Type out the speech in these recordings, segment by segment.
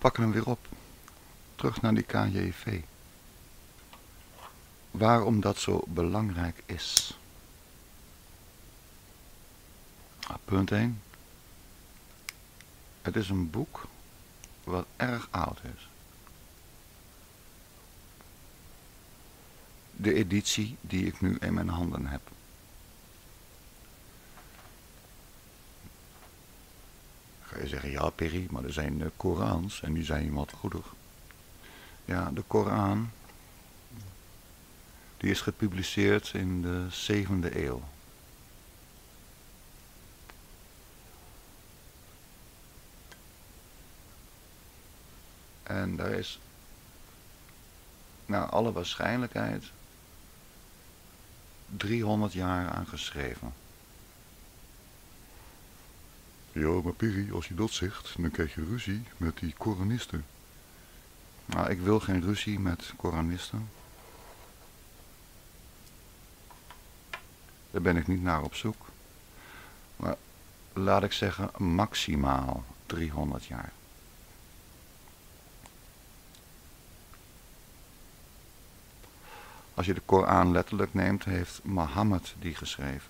pakken hem weer op. Terug naar die KJV. Waarom dat zo belangrijk is. Punt 1. Het is een boek wat erg oud is. De editie die ik nu in mijn handen heb. Ga je zeggen, ja Perry, maar er zijn Korans en die zijn wat ouder. Ja, de Koran, die is gepubliceerd in de 7e eeuw. En daar is, naar alle waarschijnlijkheid, 300 jaar aan geschreven. Ja, maar Perry, als je dat zegt, dan krijg je ruzie met die Koranisten. Nou, ik wil geen ruzie met Koranisten. Daar ben ik niet naar op zoek. Maar laat ik zeggen, maximaal 300 jaar. Als je de Koran letterlijk neemt, heeft Mohammed die geschreven.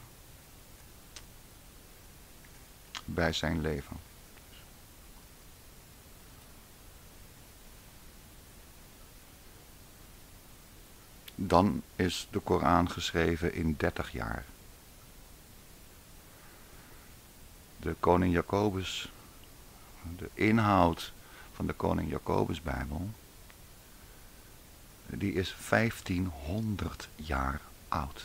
Bij zijn leven. Dan is de Koran geschreven in 30 jaar. De koning Jacobus, de inhoud van de koning Jacobusbijbel, die is 1500 jaar oud.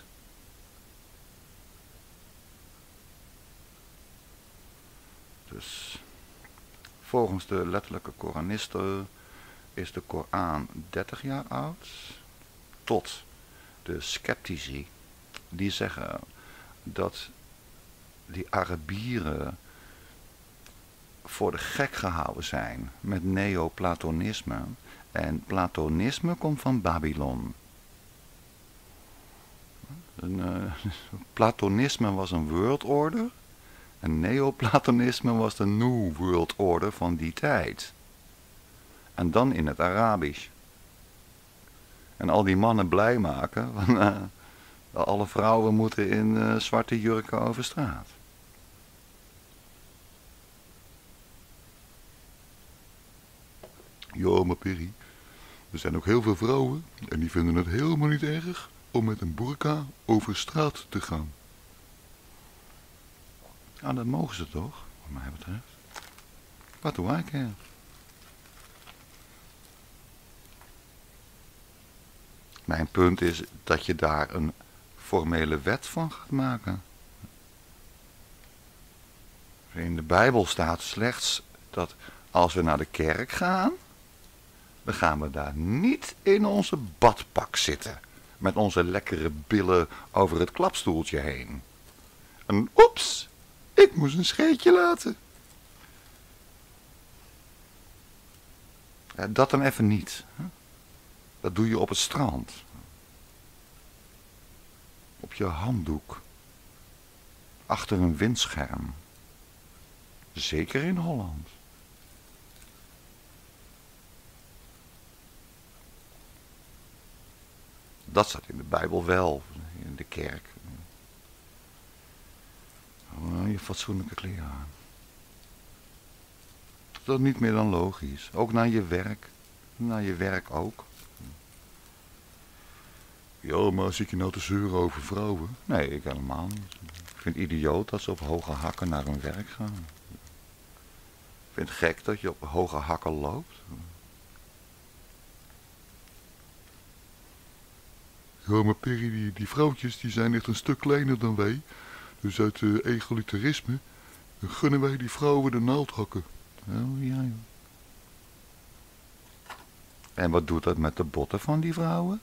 Dus volgens de letterlijke Koranisten is de Koran 30 jaar oud. Tot de sceptici die zeggen dat die Arabieren voor de gek gehouden zijn met neoplatonisme. En platonisme komt van Babylon. Platonisme was een world order. En neoplatonisme was de New World Order van die tijd. En dan in het Arabisch. En al die mannen blij maken. Van, alle vrouwen moeten in zwarte jurken over straat. Ja, maar Perry, er zijn ook heel veel vrouwen en die vinden het helemaal niet erg om met een burka over straat te gaan. Ja, dat mogen ze toch, wat mij betreft. Wat doe ik hier? Mijn punt is dat je daar een formele wet van gaat maken. In de Bijbel staat slechts dat als we naar de kerk gaan, dan gaan we daar niet in onze badpak zitten. Met onze lekkere billen over het klapstoeltje heen. En oeps, ik moest een scheetje laten. Ja, dat dan even niet. Dat doe je op het strand. Op je handdoek. Achter een windscherm. Zeker in Holland. Dat staat in de Bijbel wel. In de kerk. Je fatsoenlijke kleren aan. Dat is niet meer dan logisch. Ook naar je werk. Naar je werk ook. Ja, maar zit je nou te zeuren over vrouwen? Nee, ik helemaal niet. Ik vind het idioot dat ze op hoge hakken naar hun werk gaan. Ik vind het gek dat je op hoge hakken loopt. Ja, maar Perry, die vrouwtjes die zijn echt een stuk kleiner dan wij. Dus uit egalitarisme gunnen wij die vrouwen de naaldhakken. Oh ja, joh. En wat doet dat met de botten van die vrouwen?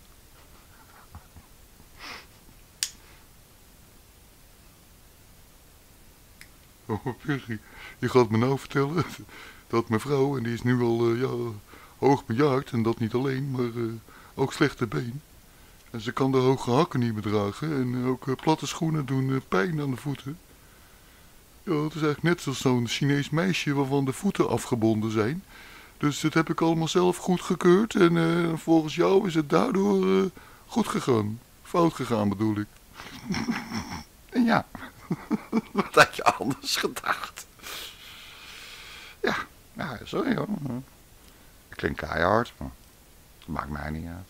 Oh, Perry, je gaat me nou vertellen dat mijn vrouw, en die is nu al hoog bejaard, en dat niet alleen, maar ook slechte been. En ze kan de hoge hakken niet meer dragen en ook platte schoenen doen pijn aan de voeten. Ja, het is eigenlijk net zoals zo'n Chinees meisje waarvan de voeten afgebonden zijn. Dus dat heb ik allemaal zelf goedgekeurd en volgens jou is het daardoor goed gegaan. Fout gegaan bedoel ik. En ja, wat had je anders gedacht? Ja, nou, sorry hoor. Het klinkt keihard, maar dat maakt mij niet uit.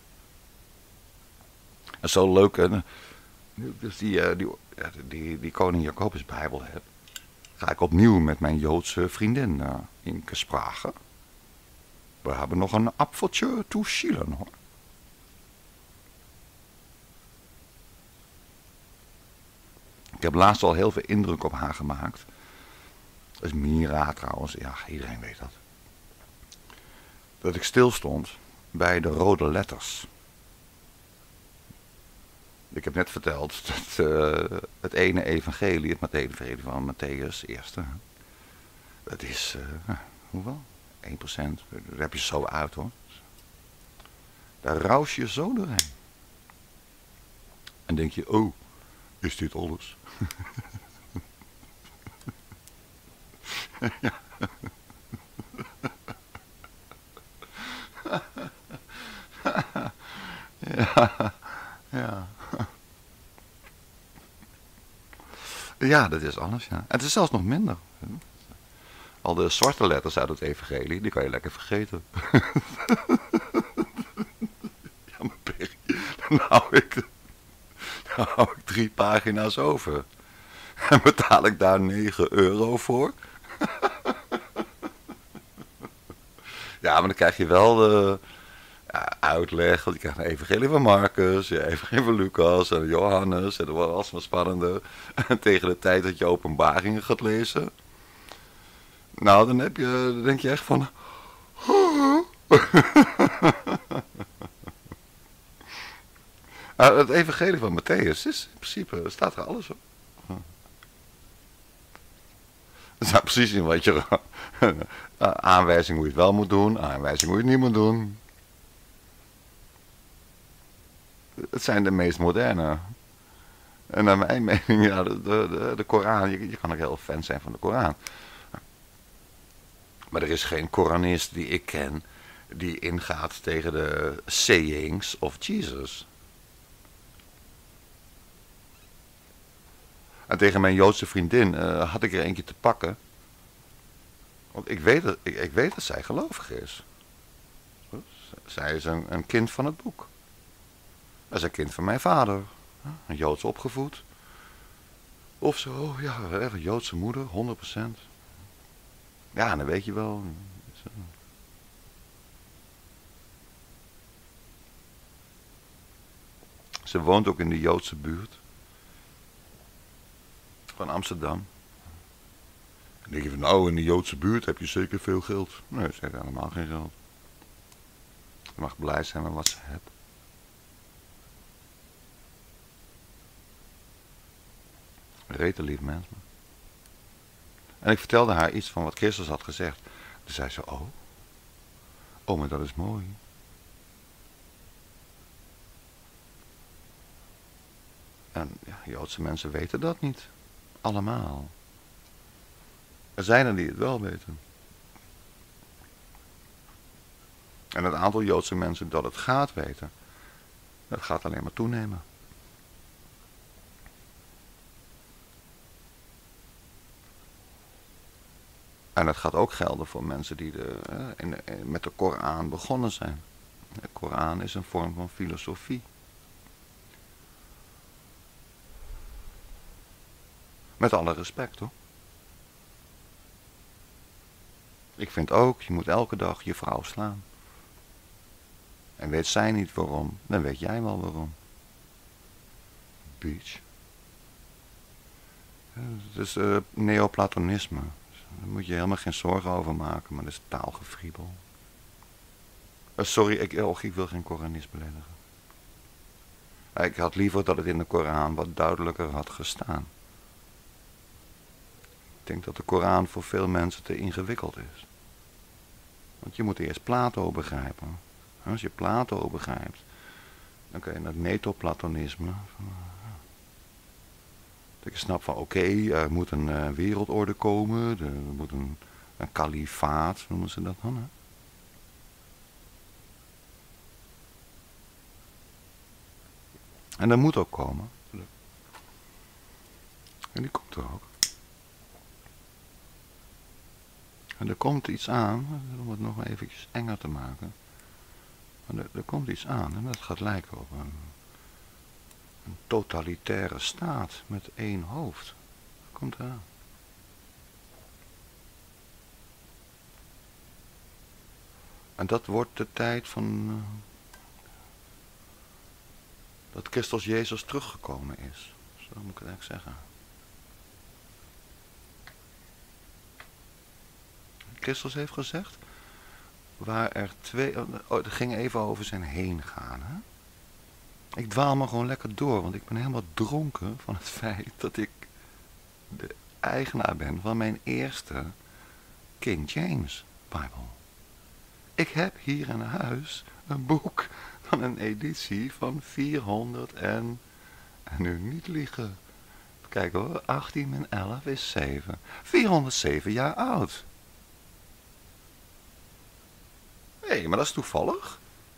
En zo leuk, en dus die koning Jacobus Bijbel heb, ga ik opnieuw met mijn Joodse vriendin in gesprake. We hebben nog een apfeltje te schillen hoor. Ik heb laatst al heel veel indruk op haar gemaakt. Dat is Mira trouwens, ja iedereen weet dat. Dat ik stilstond bij de rode letters. Ik heb net verteld dat het ene evangelie, het evangelie van Matthäus, eerste. Dat is, hoeveel? 1%. Daar heb je zo uit hoor. Daar raus je zo doorheen. En denk je, oh, is dit alles? Ja. Ja. Ja. Ja, dat is alles, ja. En het is zelfs nog minder. Al de zwarte letters uit het evangelie, die kan je lekker vergeten. Ja, maar Perry, dan hou ik 3 pagina's over. En betaal ik daar €9 voor. Ja, maar dan krijg je wel de uitleg. Want je krijgt een evangelie van Marcus, een evangelie van Lucas en Johannes. En dat was wat spannender. En tegen de tijd dat je Openbaringen gaat lezen. Nou, dan denk je echt van... Het evangelie van Matthäus is in principe, staat er alles op. Er staat precies in wat je... aanwijzing hoe je het wel moet doen, aanwijzing hoe je het niet moet doen. Het zijn de meest moderne. En naar mijn mening, ja, de Koran, je kan ook heel fan zijn van de Koran. Maar er is geen Koranist die ik ken die ingaat tegen de sayings of Jesus. En tegen mijn Joodse vriendin had ik er eentje te pakken. Want ik weet dat zij gelovig is. Zij is een kind van het boek. Dat is een kind van mijn vader. Een Joods opgevoed. Of zo, ja, een Joodse moeder, 100%. Ja, dan weet je wel. Ze woont ook in de Joodse buurt. Van Amsterdam. Dan denk je van, nou, in de Joodse buurt heb je zeker veel geld. Nee, ze heeft helemaal geen geld. Je mag blij zijn met wat ze hebt. Rete lief mens. En ik vertelde haar iets van wat Christus had gezegd. Toen zei ze, oh, maar dat is mooi. En ja, Joodse mensen weten dat niet. Allemaal. Er zijn er die het wel weten. En het aantal Joodse mensen dat het gaat weten, dat gaat alleen maar toenemen. En dat gaat ook gelden voor mensen die met de Koran begonnen zijn. De Koran is een vorm van filosofie. Met alle respect hoor. Ik vind ook, je moet elke dag je vrouw slaan. En weet zij niet waarom, dan weet jij wel waarom. Beach. Het is neoplatonisme. Daar moet je helemaal geen zorgen over maken, maar dat is taalgefriebel. Sorry, ik wil geen Koranist beledigen. Ik had liever dat het in de Koran wat duidelijker had gestaan. Ik denk dat de Koran voor veel mensen te ingewikkeld is. Want je moet eerst Plato begrijpen. Als je Plato begrijpt, dan kun je naar het neoplatonisme. Dat je snapt van oké, er moet een wereldorde komen, er moet een kalifaat, noemen ze dat dan. Hè? En dat moet ook komen. En die komt er ook. En er komt iets aan, om het nog eventjes enger te maken. Maar er komt iets aan en dat gaat lijken op een totalitaire staat met één hoofd. Dat komt eraan. En dat wordt de tijd van dat Christus Jezus teruggekomen is. Zo moet ik het eigenlijk zeggen. Christus heeft gezegd, waar er twee... het ging even over zijn heen gaan. Hè? Ik dwaal me gewoon lekker door, want ik ben helemaal dronken van het feit dat ik de eigenaar ben van mijn eerste King James Bijbel. Ik heb hier in huis een boek van een editie van 400 en nu niet liegen. Kijk hoor, 18 min 11 is 7. 407 jaar oud. Hé, maar dat is toevallig.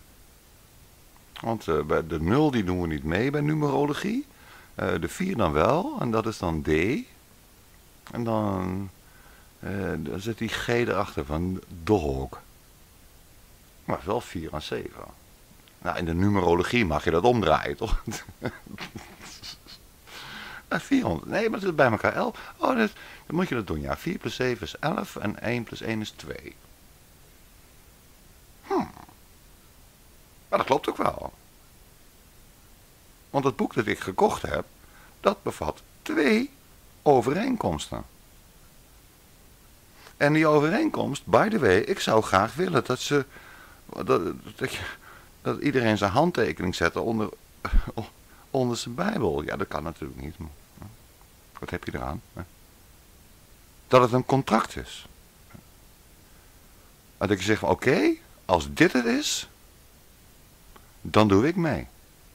Want bij de 0 die doen we niet mee bij numerologie. De 4 dan wel, en dat is dan D. En dan zit die G erachter van dog. Maar wel 4 en 7. Nou, in de numerologie mag je dat omdraaien, toch? 400. Nee, maar het is bij elkaar 11. Oh, dan moet je dat doen, ja. 4 plus 7 is 11 en 1 plus 1 is 2. Maar dat klopt ook wel. Want het boek dat ik gekocht heb, dat bevat 2 overeenkomsten. En die overeenkomst, by the way, ik zou graag willen dat iedereen zijn handtekening zet onder zijn Bijbel. Ja, dat kan natuurlijk niet. Wat heb je eraan? Dat het een contract is. Dat ik zeg van oké, als dit het is, dan doe ik mee.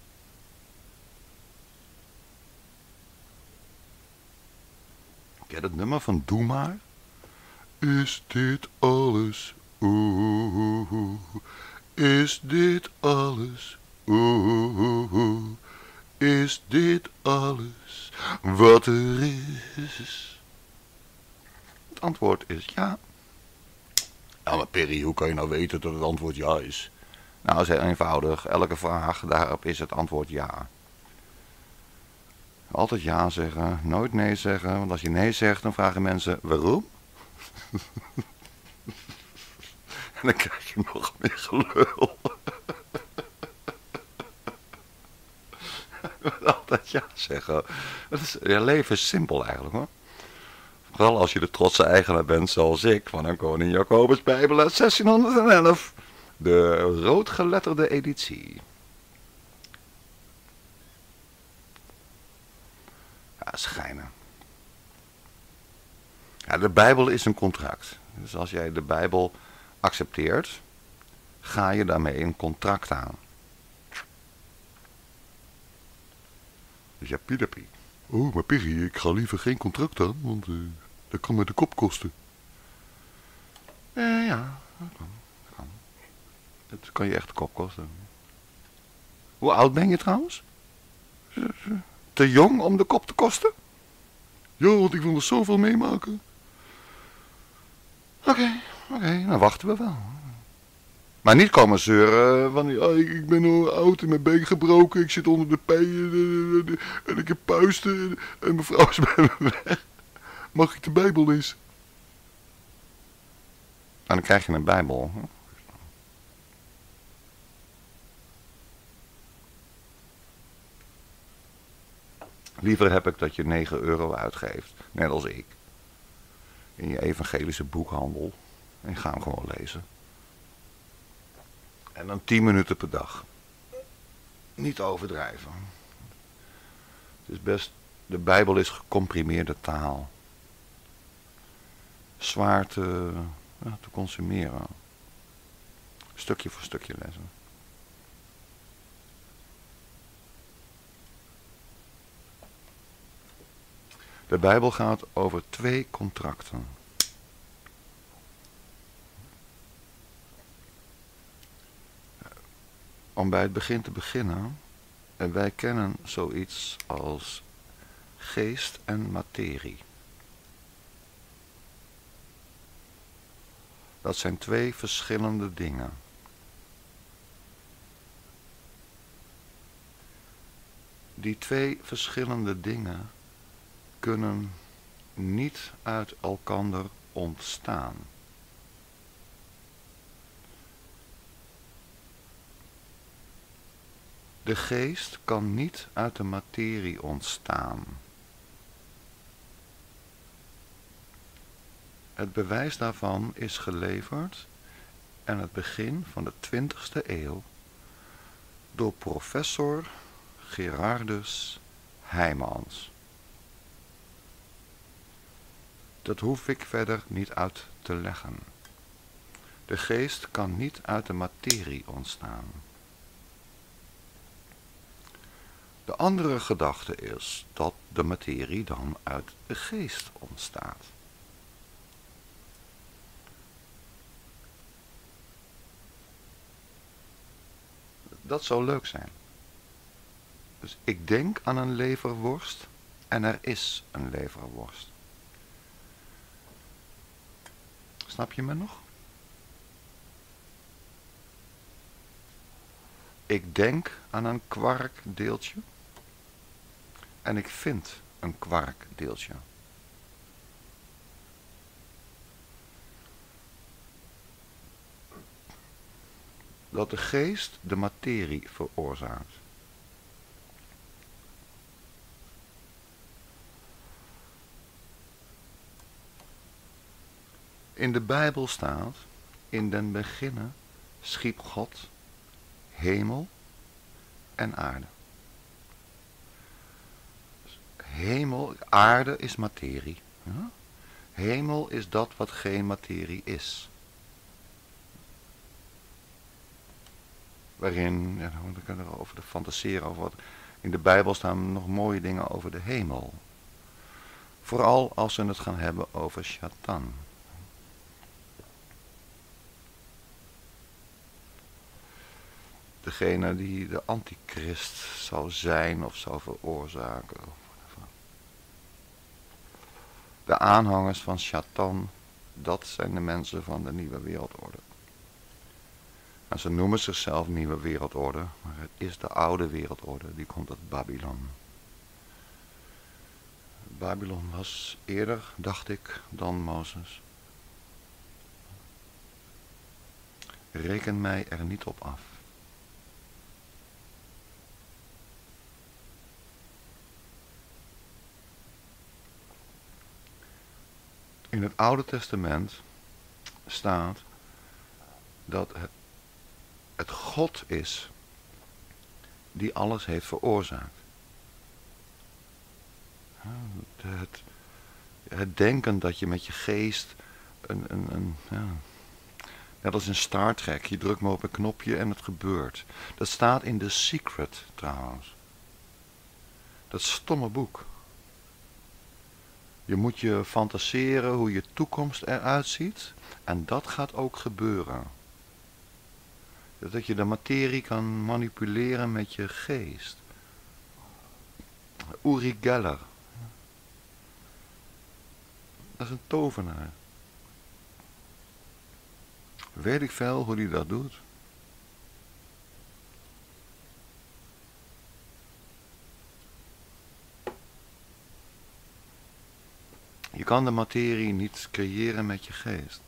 Ken dat nummer van Doe maar? Is dit alles? Oeh, is dit alles? Oeh, is dit alles wat er is? Het antwoord is ja. Ja, maar Perry, hoe kan je nou weten dat het antwoord ja is? Nou, dat is heel eenvoudig. Elke vraag, daarop is het antwoord ja. Altijd ja zeggen, nooit nee zeggen. Want als je nee zegt, dan vragen mensen waarom? En dan krijg je nog meer gelul. Altijd ja zeggen. Je leven is simpel eigenlijk hoor. Vooral als je de trotse eigenaar bent zoals ik. Van een Koning Jacobus Bijbel uit 1611. De roodgeletterde editie. Ja, schijnen. Ja, de Bijbel is een contract. Dus als jij de Bijbel accepteert, ga je daarmee een contract aan. Dus ja, piedapie. Oh, maar Piggy, ik ga liever geen contract aan, want dat kan me de kop kosten. Ja, dat kan. Het kan je echt de kop kosten. Hoe oud ben je trouwens? Te jong om de kop te kosten? Ja, want ik wil er zoveel meemaken. Oké, dan wachten we wel. Maar niet komen zeuren van, ik ben al oud en mijn been gebroken, ik zit onder de peien en ik heb puisten en mijn vrouw is bij me weg. Mag ik de Bijbel lezen? En dan krijg je een Bijbel. Liever heb ik dat je 9 euro uitgeeft, net als ik. In je evangelische boekhandel. En ga hem gewoon lezen. En dan 10 minuten per dag. Niet overdrijven. Het is best, de Bijbel is gecomprimeerde taal. Zwaar te consumeren. Stukje voor stukje lezen. De Bijbel gaat over 2 contracten. Om bij het begin te beginnen, En wij kennen zoiets als geest en materie. Dat zijn twee verschillende dingen. Die twee verschillende dingen kunnen niet uit elkander ontstaan. De geest kan niet uit de materie ontstaan. Het bewijs daarvan is geleverd aan het begin van de 20e eeuw door professor Gerardus Heymans. Dat hoef ik verder niet uit te leggen. De geest kan niet uit de materie ontstaan. De andere gedachte is dat de materie dan uit de geest ontstaat. Dat zou leuk zijn. Dus ik denk aan een leverworst en er is een leverworst. Snap je me nog? Ik denk aan een kwarkdeeltje en ik vind een kwarkdeeltje. Dat de geest de materie veroorzaakt. In de Bijbel staat, in den beginne schiep God hemel en aarde. Hemel, aarde is materie. Hemel is dat wat geen materie is. Waarin, ja, dan kunnen we erover fantaseren over wat. In de Bijbel staan nog mooie dingen over de hemel. Vooral als we het gaan hebben over Satan. Degene die de antichrist zou zijn of zou veroorzaken. De aanhangers van Satan, dat zijn de mensen van de nieuwe wereldorde. En ze noemen zichzelf nieuwe wereldorde, maar het is de oude wereldorde, die komt uit Babylon. Babylon was eerder, dacht ik, dan Mozes. Reken mij er niet op af. In het Oude Testament staat dat het God is die alles heeft veroorzaakt. Het denken dat je met je geest net als in Star Trek, je drukt maar op een knopje en het gebeurt. Dat staat in The Secret trouwens. Dat stomme boek. Je moet je fantaseren hoe je toekomst eruit ziet en dat gaat ook gebeuren. Dat je de materie kan manipuleren met je geest. Uri Geller. Dat is een tovenaar. Weet ik veel hoe hij dat doet. Je kan de materie niet creëren met je geest.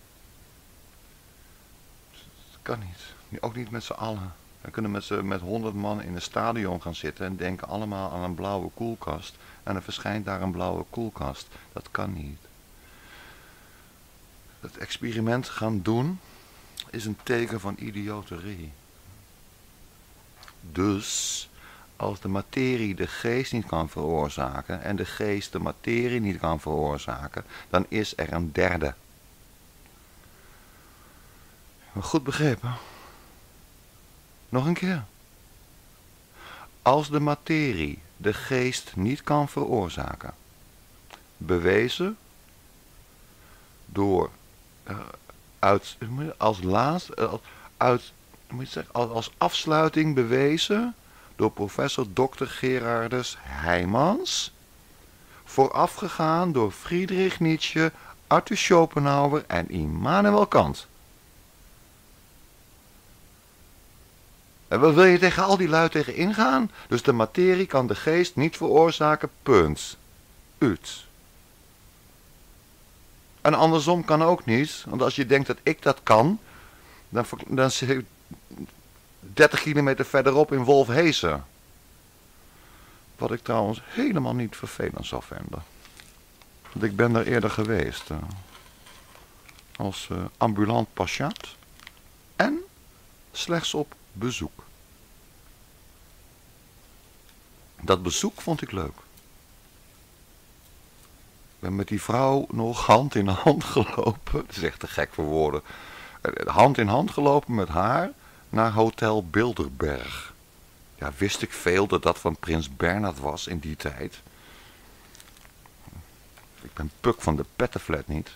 Dat kan niet. Ook niet met z'n allen. We kunnen met 100 man in een stadion gaan zitten en denken allemaal aan een blauwe koelkast. En er verschijnt daar een blauwe koelkast. Dat kan niet. Het experiment gaan doen is een teken van idioterie. Dus, als de materie de geest niet kan veroorzaken en de geest de materie niet kan veroorzaken, dan is er een derde. Goed begrepen? Nog een keer. Als de materie de geest niet kan veroorzaken, bewezen door als afsluiting bewezen door professor Dr. Gerardus Heijmans, voorafgegaan door Friedrich Nietzsche, Arthur Schopenhauer en Immanuel Kant. En wat wil je tegen al die lui tegen ingaan? Dus de materie kan de geest niet veroorzaken, punt. Uit. En andersom kan ook niet, want als je denkt dat ik dat kan, dan zit ik 30 kilometer verderop in Wolfhezen. Wat ik trouwens helemaal niet vervelend zou vinden. Want ik ben daar eerder geweest. Als ambulant patiënt. En slechts op bezoek. Dat bezoek vond ik leuk. Ik ben met die vrouw nog hand in hand gelopen. Dat is echt te gek voor woorden. Hand in hand gelopen met haar naar Hotel Bilderberg. Ja, wist ik veel dat dat van Prins Bernhard was in die tijd. Ik ben Puk van de Pettenflat niet.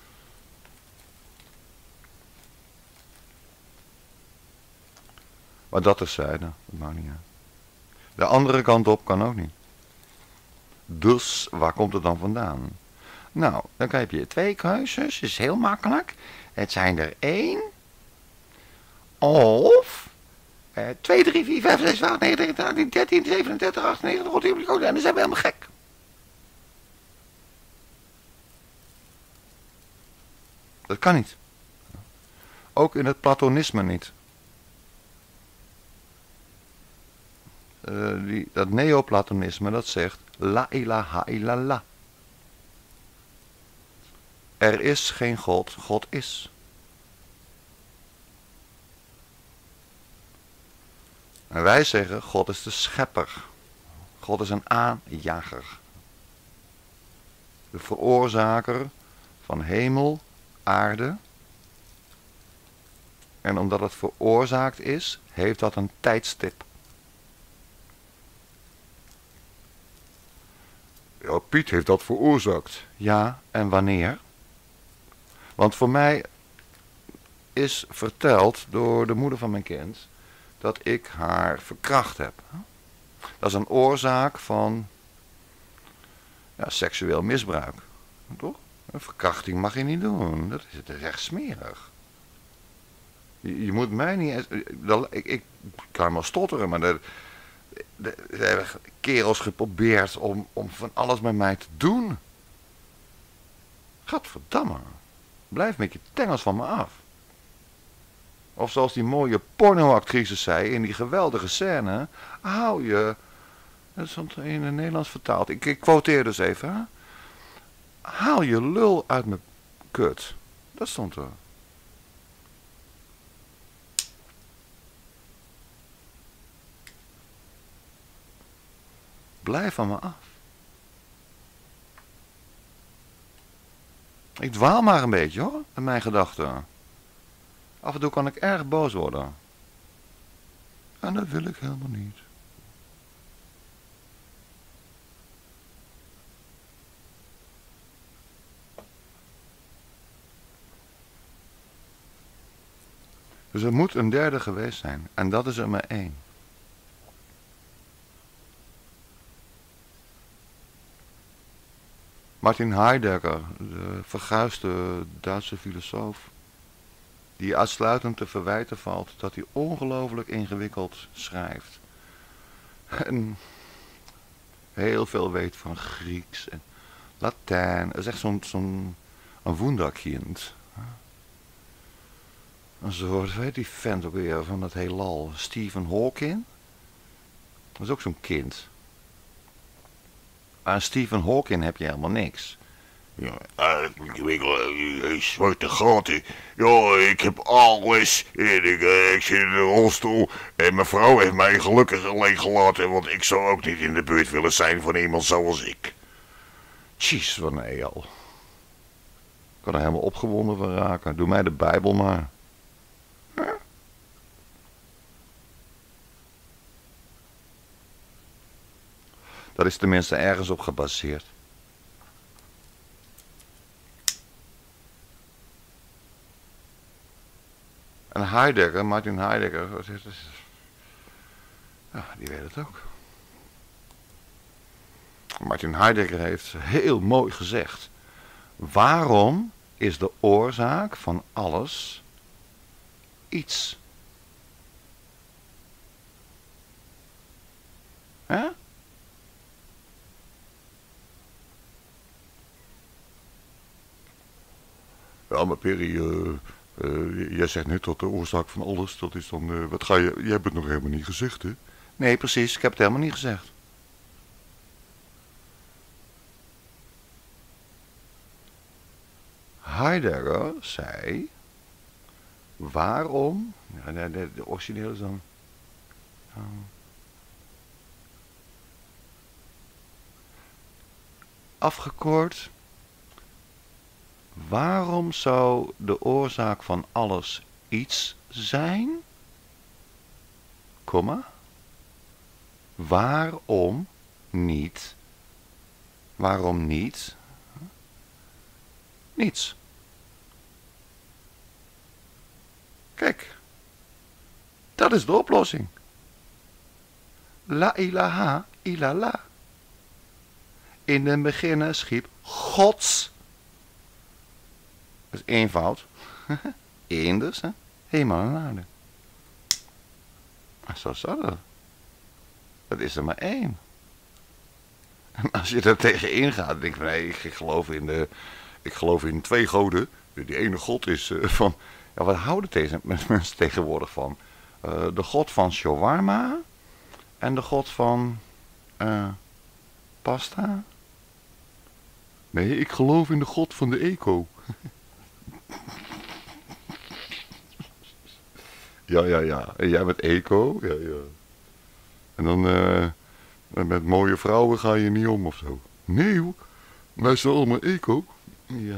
Maar dat terzijde, dat maakt niet uit. De andere kant op kan ook niet. Dus, waar komt het dan vandaan? Nou, dan heb je 2 keuzes, is heel makkelijk. Het zijn er 1. Of 2, 3, 4, 5, 6, 8, 9, 10, 11, 13, 37, 38, 39, en dan zijn we helemaal gek. Dat kan niet. Ook in het platonisme niet. Dat neoplatonisme dat zegt la ilaha illallah. Er is geen God, God is. En wij zeggen God is de schepper. God is een aanjager. De veroorzaker van hemel, aarde. En omdat het veroorzaakt is, heeft dat een tijdstip. Ja, Piet heeft dat veroorzaakt. Ja, en wanneer? Want voor mij is verteld door de moeder van mijn kind dat ik haar verkracht heb. Dat is een oorzaak van seksueel misbruik. Toch? Een verkrachting mag je niet doen. Dat is echt smerig. Je moet mij niet... Ik kan wel stotteren, maar er hebben kerels geprobeerd om van alles met mij te doen. Gadverdamme. Blijf met je tengels van me af. Of zoals die mooie pornoactrice zei in die geweldige scène. Hou je... Dat stond in het Nederlands vertaald. Ik quoteer dus even. Hè? Haal je lul uit mijn kut. Dat stond er. Blijf van me af. Ik dwaal maar een beetje hoor, met mijn gedachten. Af en toe kan ik erg boos worden. En dat wil ik helemaal niet. Dus er moet een derde geweest zijn. En dat is er maar 1. Martin Heidegger, de verguisde Duitse filosoof, die uitsluitend te verwijten valt dat hij ongelooflijk ingewikkeld schrijft. En heel veel weet van Grieks en Latijn. Het is echt zo'n wunderkind. Een soort, weet die vent ook weer van het heelal, Stephen Hawking. Dat is ook zo'n kind. Aan Stephen Hawking heb je helemaal niks. Ja, zwarte gaten. Ja, ik heb alles. En ik zit in een rolstoel. En mijn vrouw heeft mij gelukkig alleen gelaten. Want ik zou ook niet in de buurt willen zijn van iemand zoals ik. Jeez, wat een EL. Ik kan er helemaal opgewonden van raken. Doe mij de Bijbel maar. Ja. Dat is tenminste ergens op gebaseerd. En Heidegger, Martin Heidegger, Ja, die weet het ook. Martin Heidegger heeft heel mooi gezegd. Waarom is de oorzaak van alles iets? Hè? Ja, maar Perry, jij zegt net dat de oorzaak van alles, dat is dan, wat ga je, jij hebt het nog helemaal niet gezegd, hè? Nee, precies, ik heb het helemaal niet gezegd. Heidegger zei, waarom, ja, de originele dan, afgekort, waarom zou de oorzaak van alles iets zijn? Komma, waarom niet? Waarom niet? Niets. Kijk, dat is de oplossing. La ilaha illallah. In den beginnen schiep Gods. Dat is eenvoud. Eén dus, hè? Hemel en aarde. Maar zo zat het. Dat is er maar één. En als je er tegenin gaat, dan denk je van, nee, ik geloof in twee goden. Die ene God is van, ja, wat houden deze mensen tegenwoordig van? De God van shawarma en de God van pasta. Nee, ik geloof in de God van de eco. Ja. En jij bent eco? Ja. En dan met mooie vrouwen ga je niet om of zo. Nee hoor, wij zijn allemaal eco. Ja.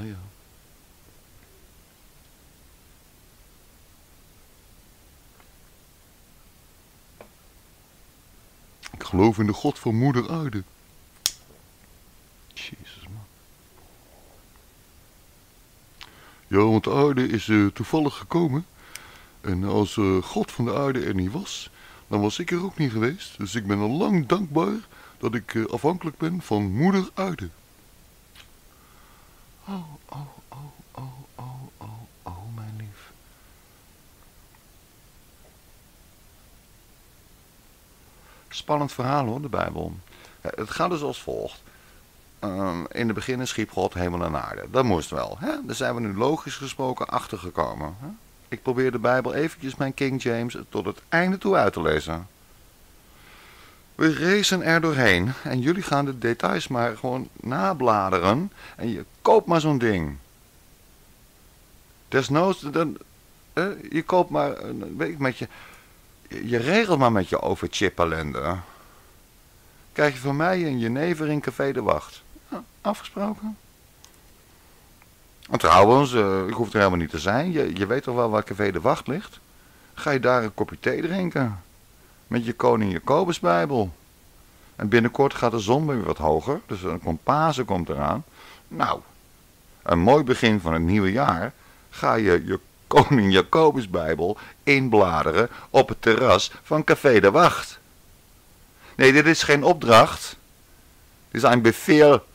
Ik geloof in de God van moeder aarde. Jezus man. Ja, want de aarde is toevallig gekomen. En als God van de aarde er niet was, dan was ik er ook niet geweest. Dus ik ben al lang dankbaar dat ik afhankelijk ben van moeder aarde. Oh, mijn lief. Spannend verhaal hoor, de Bijbel. Het gaat dus als volgt. In de beginnen schiep God hemel en aarde. Dat moest wel. Hè? Daar zijn we nu logisch gesproken achtergekomen. Hè? Ik probeer de Bijbel eventjes mijn King James tot het einde toe uit te lezen. We racen er doorheen. En jullie gaan de details maar gewoon nabladeren. En je koopt maar zo'n ding. Desnoods, je koopt maar, weet ik, met je... Je regelt maar met je overchip ellende. Krijg je van mij een jenever in Café de Wacht. Ja, afgesproken. En trouwens, ik hoef er helemaal niet te zijn. Je weet toch wel waar Café de Wacht ligt? Ga je daar een kopje thee drinken. Met je koning Jacobus Bijbel. En binnenkort gaat de zon weer wat hoger. Dus een Pasen komt eraan. Nou, een mooi begin van het nieuwe jaar. Ga je koning Jacobus Bijbel inbladeren op het terras van Café de Wacht. Nee, dit is geen opdracht. Dit is een bevel.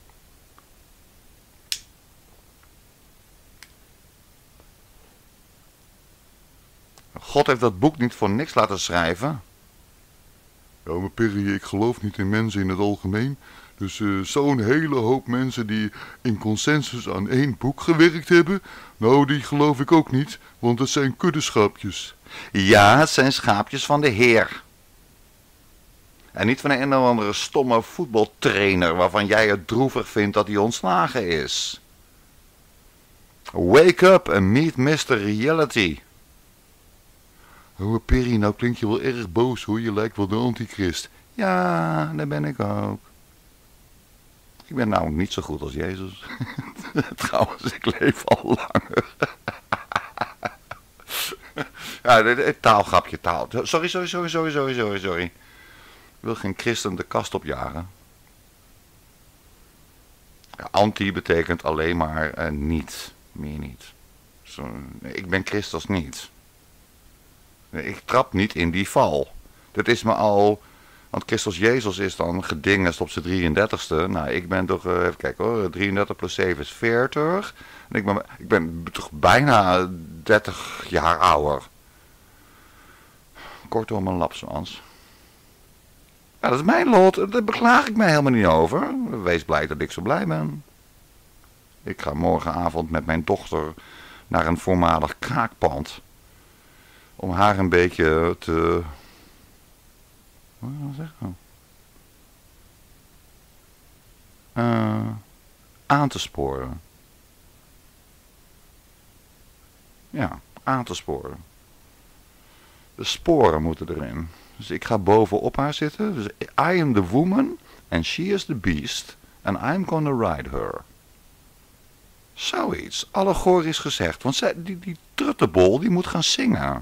God heeft dat boek niet voor niks laten schrijven. Ja, maar Perry, ik geloof niet in mensen in het algemeen. Dus zo'n hele hoop mensen die in consensus aan één boek gewerkt hebben, nou, die geloof ik ook niet, want het zijn kuddeschaapjes. Ja, het zijn schaapjes van de Heer. En niet van een of andere stomme voetbaltrainer waarvan jij het droevig vindt dat hij ontslagen is. Wake up and meet Mr. Reality. Oh, Perry, nou klink je wel erg boos hoor, je lijkt wel de antichrist. Ja, dat ben ik ook. Ik ben nou niet zo goed als Jezus. Trouwens, ik leef al langer. Ja, taalgrapje, taal. Sorry. Ik wil geen christen de kast opjagen. Ja, anti betekent alleen maar niet. Meer niet. Ik ben Christus niet. Ik trap niet in die val. Dat is me al... Want Christus Jezus is dan gedingest op zijn 33ste. Nou, ik ben toch... even kijken hoor. 33 plus 7 is 40. En ik ben toch bijna 30 jaar ouder. Kortom, een lapswans. Ja, dat is mijn lot. Daar beklaag ik mij helemaal niet over. Wees blij dat ik zo blij ben. Ik ga morgenavond met mijn dochter naar een voormalig kraakpand. Om haar een beetje te... Wat wil ik zeggen? Aan te sporen. Ja, aan te sporen. De sporen moeten erin. Dus ik ga bovenop haar zitten. Dus I am the woman and she is the beast. And I'm gonna ride her. Zoiets. Allegorisch gezegd. Want die truttebol die moet gaan zingen.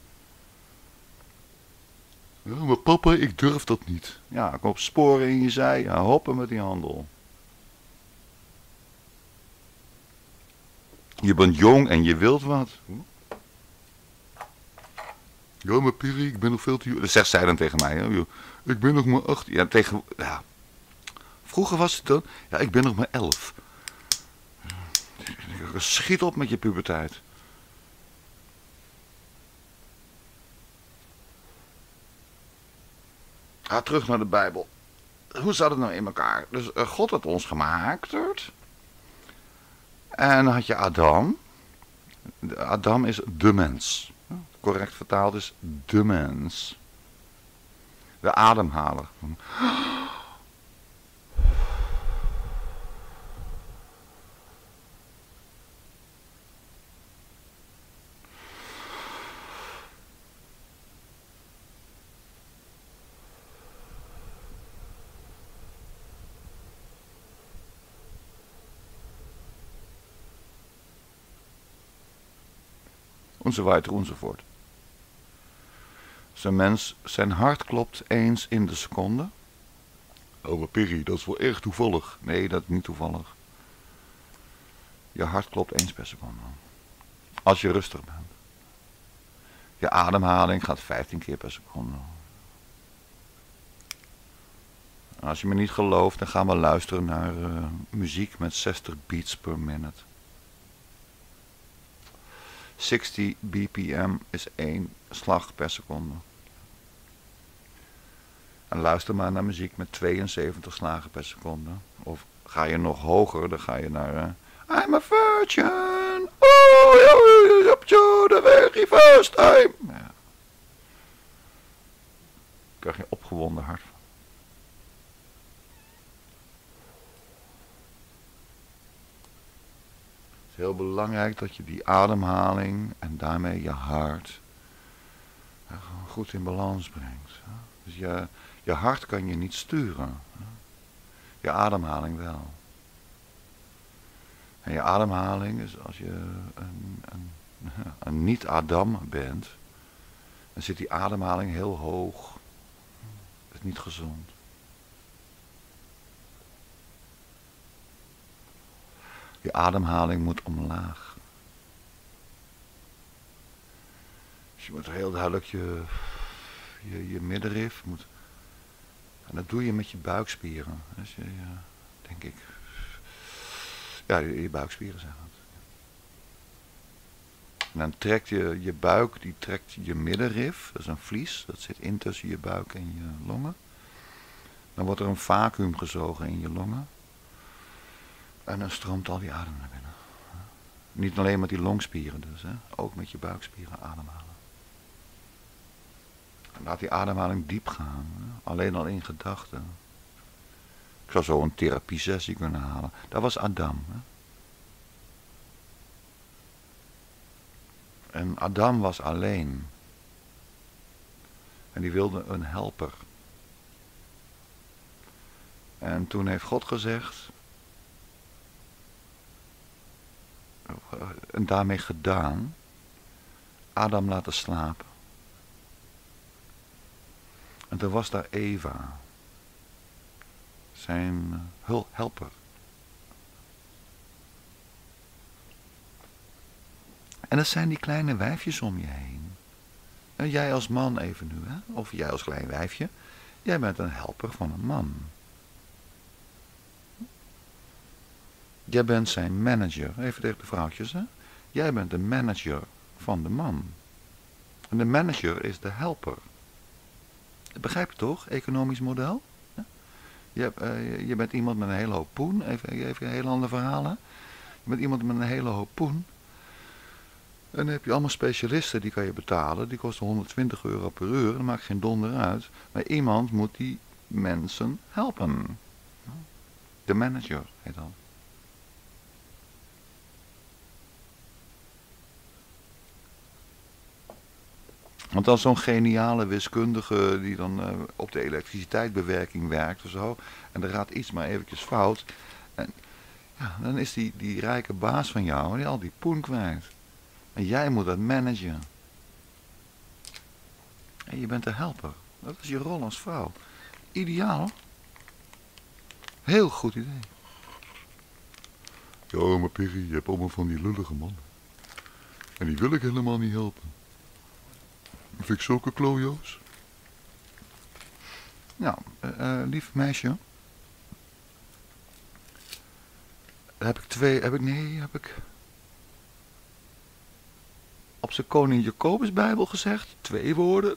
Ja, maar papa, ik durf dat niet. Ja, kom op sporen in je zij. Ja, hoppen met die handel. Je bent jong en je wilt wat. Ja, maar Piri, ik ben nog veel te jong. Dat zegt zij dan tegen mij. Hè? Ik ben nog maar 8. Ja, ja. Vroeger was het dan. Ja, ik ben nog maar 11. Schiet op met je puberteit. Ga terug naar de Bijbel. Hoe zat het nou in elkaar? Dus God had ons gemaakt. En dan had je Adam. Adam is de mens. Correct vertaald is de mens. De ademhaler. Enzovoort, enzovoort. Zijn hart klopt eens in de seconde. Oh, maar Piri, dat is wel erg toevallig. Nee, dat is niet toevallig. Je hart klopt eens per seconde. Als je rustig bent. Je ademhaling gaat 15 keer per seconde. En als je me niet gelooft, dan gaan we luisteren naar muziek met 60 beats per minute. 60 bpm is 1 slag per seconde. En luister maar naar muziek met 72 slagen per seconde. Of ga je nog hoger, dan ga je naar... I'm a virgin, oh, up to the very first time. Ja. Daar krijg je opgewonden hart van. Het is heel belangrijk dat je die ademhaling en daarmee je hart goed in balans brengt. Dus je hart kan je niet sturen. Je ademhaling wel. En je ademhaling is als je een niet-Adam bent, dan zit die ademhaling heel hoog. Dat is niet gezond. Je ademhaling moet omlaag. Dus je moet heel duidelijk je middenrif moet... En dat doe je met je buikspieren. Dus denk ik... Ja, je buikspieren zijn het. En dan trekt je buik, die trekt je middenrif. Dat is een vlies, dat zit in tussen je buik en je longen. Dan wordt er een vacuüm gezogen in je longen. En dan stroomt al die adem naar binnen. Niet alleen met die longspieren dus, hè? Ook met je buikspieren ademhalen. En laat die ademhaling diep gaan, hè? Alleen al in gedachten. Ik zou zo een therapiesessie kunnen halen. Dat was Adam. Hè? En Adam was alleen. En die wilde een helper. En toen heeft God gezegd... En daarmee gedaan... Adam laten slapen. En toen was daar Eva... zijn helper. En dat zijn die kleine wijfjes om je heen. Jij als man even nu, hè? Of jij als klein wijfje. Jij bent een helper van een man. Jij bent zijn manager. Even tegen de vrouwtjes, hè? Jij bent de manager van de man. En de manager is de helper. Begrijp je toch? Economisch model? Je bent iemand met een hele hoop poen. Even een heel ander verhaal, hè? Je bent iemand met een hele hoop poen. En dan heb je allemaal specialisten, die kan je betalen. Die kosten €120 per uur. Dat maakt geen donder uit. Maar iemand moet die mensen helpen. De manager heet dat. Want als zo'n geniale wiskundige die dan op de elektriciteitsbewerking werkt of zo. En er gaat iets maar eventjes fout. En ja, dan is die rijke baas van jou die al die poen kwijt. En jij moet dat managen. En je bent de helper. Dat is je rol als vrouw. Ideaal. Heel goed idee. Ja, maar Piggy, je hebt allemaal van die lullige mannen. En die wil ik helemaal niet helpen. Vind ik zulke klojo's? Nou, lief meisje. Heb ik op zijn koning Jacobus Bijbel gezegd. 2 woorden.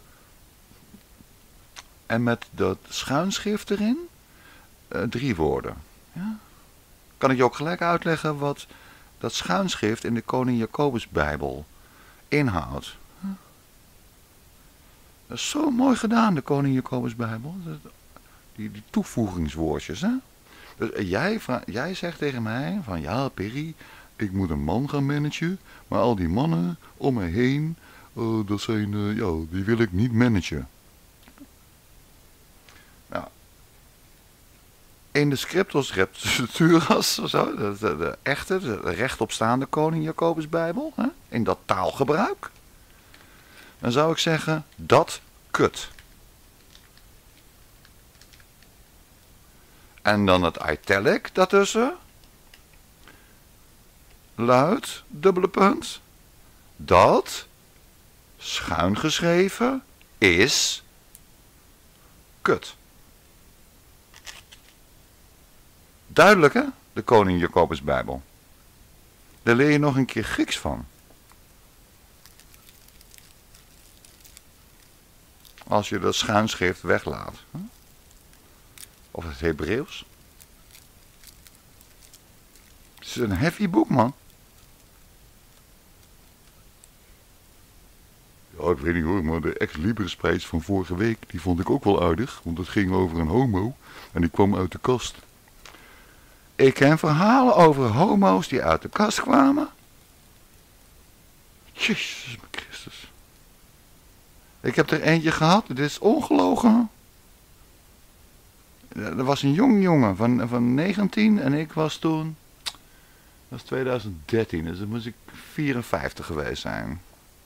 En met dat schuinschrift erin 3 woorden. Ja? Kan ik je ook gelijk uitleggen wat dat schuinschrift in de koning Jacobus Bijbel inhoudt. Dat is zo mooi gedaan, de koning Jacobus Bijbel. Die toevoegingswoordjes, hè. Dus jij zegt tegen mij van ja, Perry, ik moet een man gaan managen, maar al die mannen om me heen, dat zijn, die wil ik niet managen. Nou, in de Scriptus Scripturas, zo, de echte, de rechtopstaande koning Jacobus Bijbel, hè, in dat taalgebruik, dan zou ik zeggen, dat kut. En dan het italic daartussen. Luidt, dubbele punt. Dat, schuin geschreven, is kut. Duidelijk, hè? De koning Jacobus Bijbel. Daar leer je nog een keer Grieks van. Als je dat schuinschrift weglaat. Of het Hebreeuws. Het is een heavy boek, man. Ja, ik weet niet hoor, maar de ex-libris prijs van vorige week, die vond ik ook wel aardig. Want het ging over een homo en die kwam uit de kast. Ik ken verhalen over homo's die uit de kast kwamen. Jezus Christus. Ik heb er eentje gehad, dit is ongelogen. Er was een jong jongen van 19 en ik was toen, dat was 2013, dus dan moest ik 54 geweest zijn.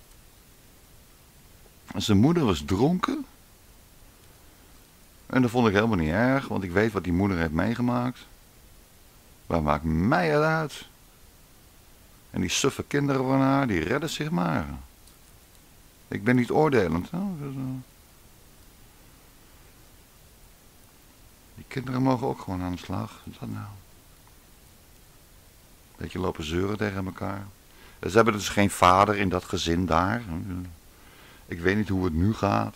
En zijn moeder was dronken. En dat vond ik helemaal niet erg, want ik weet wat die moeder heeft meegemaakt. Waar maakt mij het uit? En die suffe kinderen van haar, die redden zich maar. Ik ben niet oordelend. Hè? Die kinderen mogen ook gewoon aan de slag. Wat is dat nou? Beetje lopen zeuren tegen elkaar. Ze hebben dus geen vader in dat gezin daar. Ik weet niet hoe het nu gaat.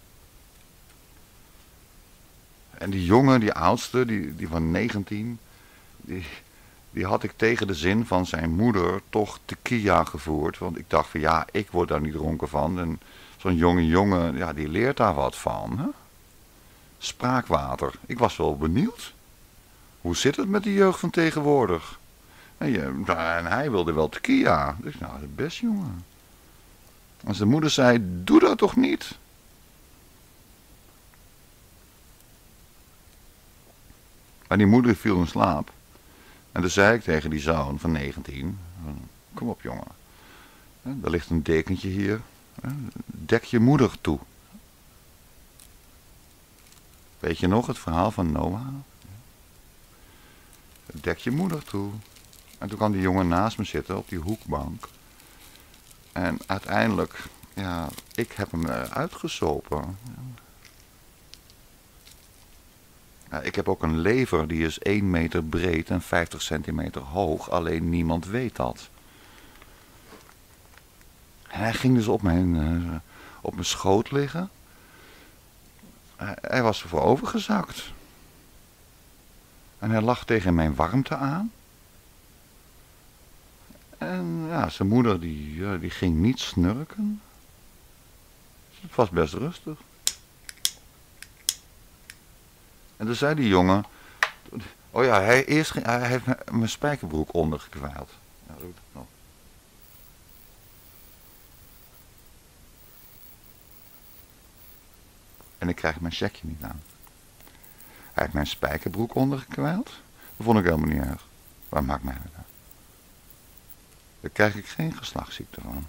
En die jongen, die oudste, die van 19, die had ik tegen de zin van zijn moeder toch tequila gevoerd. Want ik dacht van ja, ik word daar niet dronken van. En zo'n jonge jongen, ja, die leert daar wat van. Hè? Spraakwater. Ik was wel benieuwd. Hoe zit het met de jeugd van tegenwoordig? En hij wilde wel tequila. Dus nou, dat is best jongen. En zijn moeder zei, doe dat toch niet? Maar die moeder viel in slaap. En toen zei ik tegen die zoon van 19, kom op jongen. Er ligt een dekentje hier. Dek je moeder toe. Weet je nog het verhaal van Noah? Dek je moeder toe. En toen kwam die jongen naast me zitten op die hoekbank. En uiteindelijk Ja, ik heb hem uitgesopen. Ja, ik heb ook een lever die is 1 meter breed en 50 centimeter hoog. Alleen niemand weet dat. En hij ging dus op mijn schoot liggen. Hij was ervoor overgezakt. En hij lag tegen mijn warmte aan. En ja, zijn moeder die ging niet snurken. Het was best rustig. En toen zei die jongen... Oh ja, hij heeft mijn spijkerbroek ondergekwijld. Ja, doe ik dat nog. En ik krijg mijn checkje niet aan. Hij heeft mijn spijkerbroek ondergekwijld. Dat vond ik helemaal niet erg. Waar maakt mij dat uit? Daar krijg ik geen geslachtsziekte van.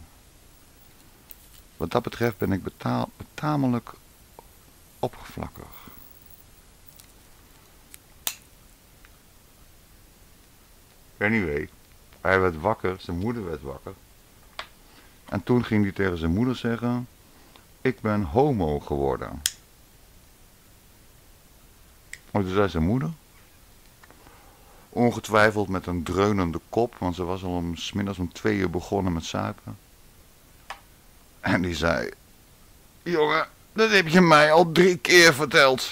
Wat dat betreft ben ik tamelijk oppervlakkig. Anyway, hij werd wakker, zijn moeder werd wakker. En toen ging hij tegen zijn moeder zeggen... Ik ben homo geworden. Maar toen zei zijn moeder... Ongetwijfeld met een dreunende kop, want ze was al 's middags om 2 uur begonnen met zuipen. En die zei... Jongen, dat heb je mij al 3 keer verteld.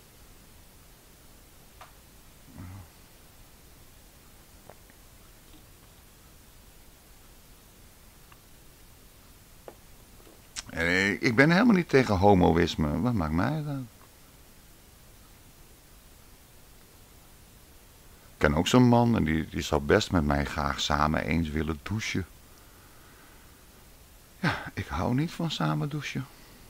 En ik ben helemaal niet tegen homoïsme. Wat maakt mij dat? Ik ken ook zo'n man en die zou best met mij graag samen eens willen douchen. Ja, ik hou niet van samen douchen.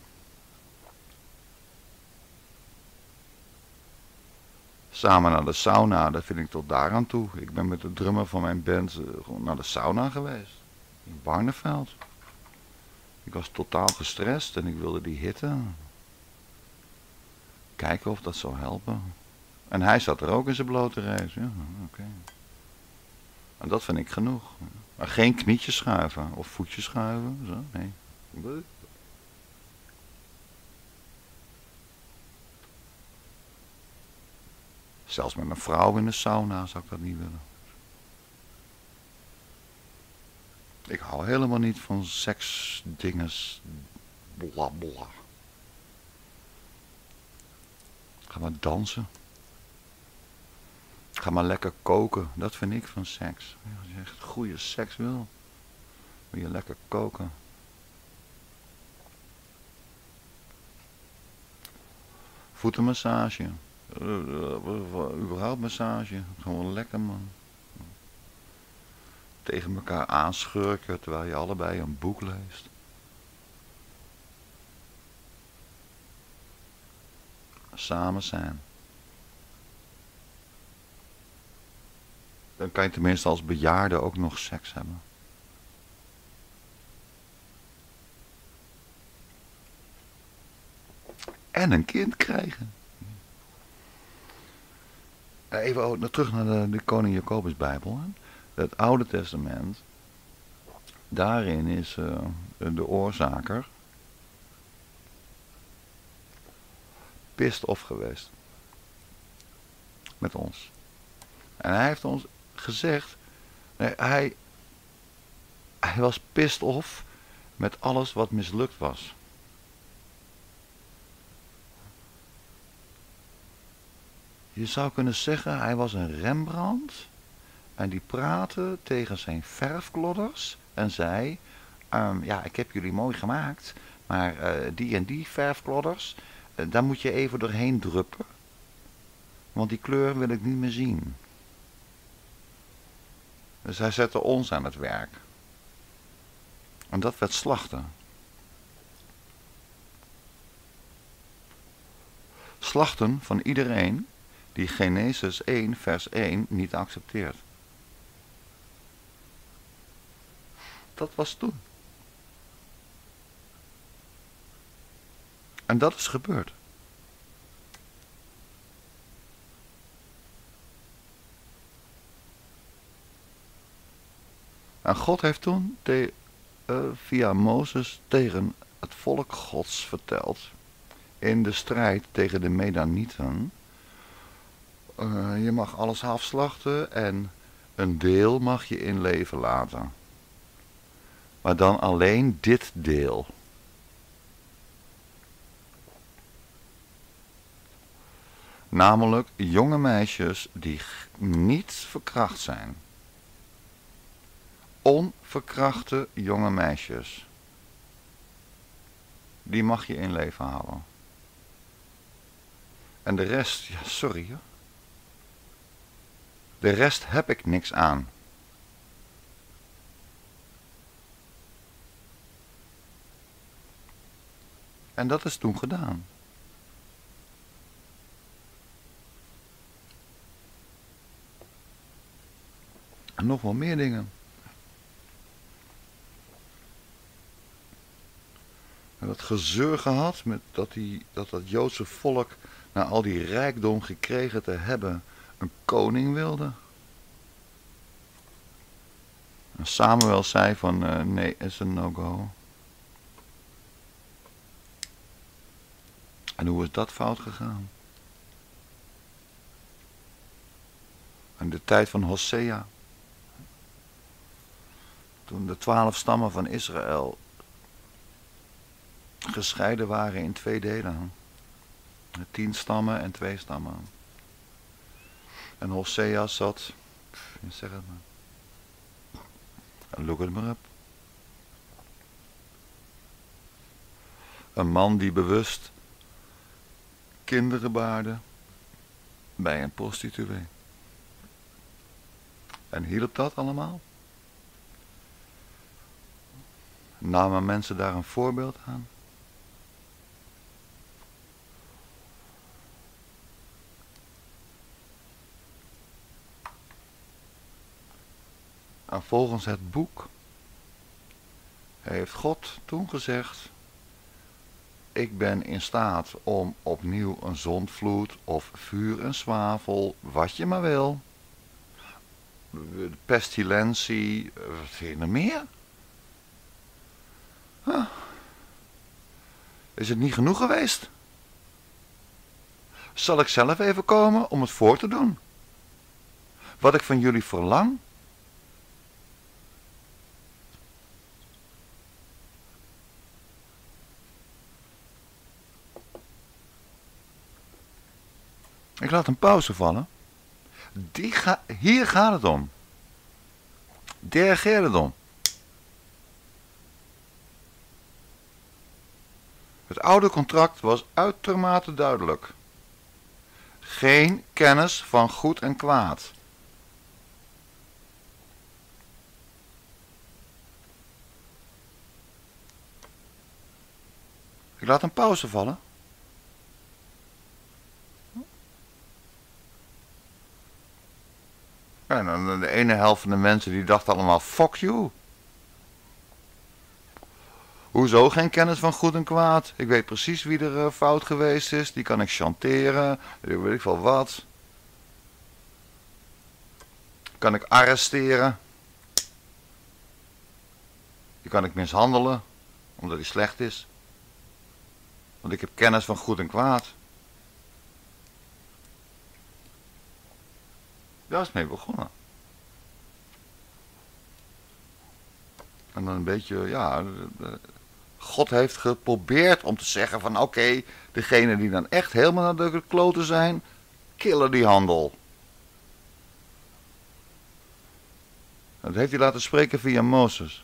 Samen naar de sauna, dat vind ik tot daar aan toe. Ik ben met de drummer van mijn band gewoon naar de sauna geweest. In Barneveld. Ik was totaal gestrest en ik wilde die hitte. Kijken of dat zou helpen. En hij zat er ook in zijn blote reis. Ja, oké. En dat vind ik genoeg. Maar geen knietjes schuiven of voetjes schuiven. Zo, nee. Zelfs met een vrouw in de sauna zou ik dat niet willen. Ik hou helemaal niet van seksdinges. Bla bla. Ga maar dansen. Ga maar lekker koken. Dat vind ik van seks. Als je echt goede seks wil je lekker koken. Voetenmassage. Überhaupt massage. Gewoon lekker, man. Tegen elkaar aanschurken terwijl je allebei een boek leest. Samen zijn. Dan kan je tenminste als bejaarde ook nog seks hebben. En een kind krijgen. Even terug naar de Koning Jacobus Bijbel. Het Oude Testament. Daarin is de oorzaker pissed off geweest. Met ons. En hij heeft ons gezegd. Nee, hij was pissed off met alles wat mislukt was. Je zou kunnen zeggen, hij was een Rembrandt. En die praatte tegen zijn verfklodders. En zei, ja, ik heb jullie mooi gemaakt. Maar die en die verfklodders, daar moet je even doorheen druppen. Want die kleur wil ik niet meer zien. Dus hij zette ons aan het werk. En dat werd slachten. Slachten van iedereen die Genesis 1 vers 1 niet accepteert. Dat was toen. En dat is gebeurd. En God heeft toen via Mozes tegen het volk Gods verteld in de strijd tegen de Medanieten. Je mag alles afslachten en een deel mag je in leven laten. Maar dan alleen dit deel. Namelijk jonge meisjes die niet verkracht zijn. Onverkrachte jonge meisjes. Die mag je in leven houden. En de rest, ja sorry hoor. De rest heb ik niks aan. En dat is toen gedaan. En nog wel meer dingen. En dat gezeur gehad met dat Joodse volk na al die rijkdom gekregen te hebben een koning wilde. En Samuel zei van nee, is een no-go. En hoe is dat fout gegaan? In de tijd van Hosea. Toen de 12 stammen van Israël gescheiden waren in 2 delen. 10 stammen en 2 stammen. En Hosea zat, zeg het maar. Look it maar op. Een man die bewust kinderen baarde bij een prostituee. En hielp dat allemaal? Namen mensen daar een voorbeeld aan? En volgens het boek heeft God toen gezegd: ik ben in staat om opnieuw een zondvloed of vuur en zwavel, wat je maar wil, pestilentie, wat vind je nog meer? Huh. Is het niet genoeg geweest? Zal ik zelf even komen om het voor te doen? Wat ik van jullie verlang? Ik laat een pauze vallen. Hier gaat het om. Daar gaat het om. Het oude contract was uitermate duidelijk. Geen kennis van goed en kwaad. Ik laat een pauze vallen. En dan de ene helft van de mensen die dacht allemaal, fuck you. Hoezo geen kennis van goed en kwaad? Ik weet precies wie er fout geweest is. Die kan ik chanteren. Weet ik veel wat. Kan ik arresteren. Die kan ik mishandelen. Omdat hij slecht is. Want ik heb kennis van goed en kwaad. Daar is mee begonnen. En dan een beetje, ja, God heeft geprobeerd om te zeggen van oké, degenen die dan echt helemaal naar de kloten zijn, killen die handel. Dat heeft hij laten spreken via Mozes.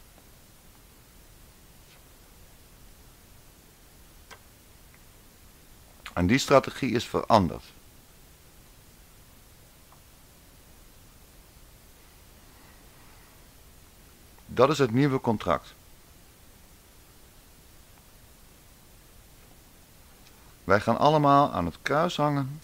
En die strategie is veranderd. Dat is het nieuwe contract. Wij gaan allemaal aan het kruis hangen.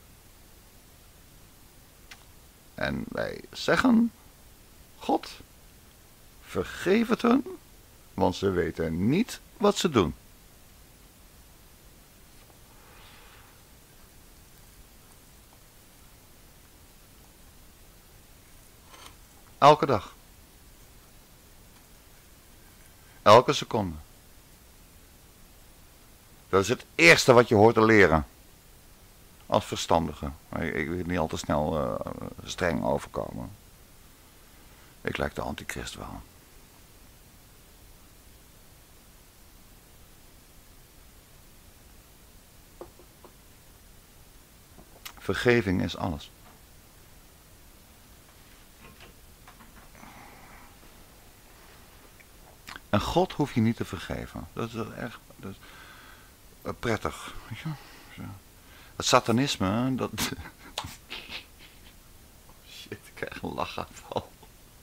En wij zeggen: God, vergeef het hun, want ze weten niet wat ze doen. Elke dag. Elke seconde. Dat is het eerste wat je hoort te leren. Als verstandige. Ik wil niet al te snel streng overkomen. Ik lijk de antichrist wel. Vergeving is alles. En God hoef je niet te vergeven. Dat is echt prettig. Het satanisme, dat... Shit, ik krijg een lachaanval.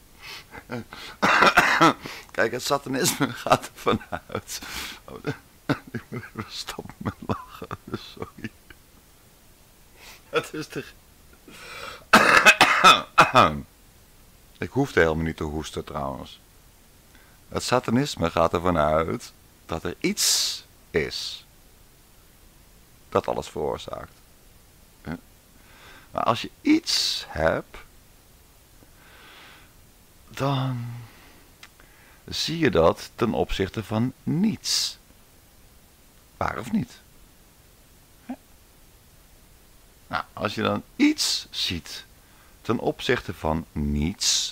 Kijk, het satanisme gaat er vanuit. Oh, ik moet even stoppen met lachen. Sorry. Het is te... Ik hoefde helemaal niet te hoesten trouwens. Het satanisme gaat ervan uit dat er iets is dat alles veroorzaakt. Maar als je iets hebt, dan zie je dat ten opzichte van niets. Waar of niet? Nou, als je dan iets ziet ten opzichte van niets.